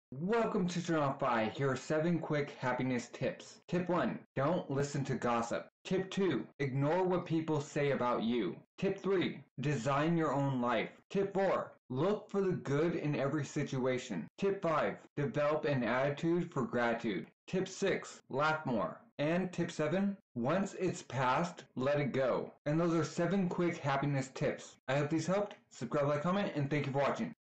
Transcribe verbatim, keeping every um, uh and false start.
Welcome to Turn Off By. Here are seven quick happiness tips. Tip one. Don't listen to gossip. Tip two. Ignore what people say about you. Tip three. Design your own life. Tip four. Look for the good in every situation. Tip five. Develop an attitude for gratitude. Tip six. Laugh more. And tip seven. Once it's past, let it go. And those are seven quick happiness tips. I hope these helped. Subscribe, like, comment, and thank you for watching.